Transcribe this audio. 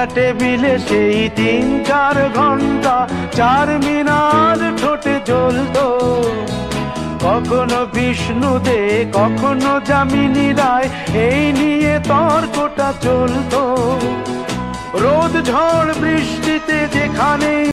টেবিলে সেই 3-4 ঘন্টা চার মিনার ঠোঁটে জ্বলতো। কখনো বিষ্ণু দে কখনো যামিনী রায়, এই নিয়ে তর্কটা চলতো। রোদ ঝড় বৃষ্টিতে যেখানে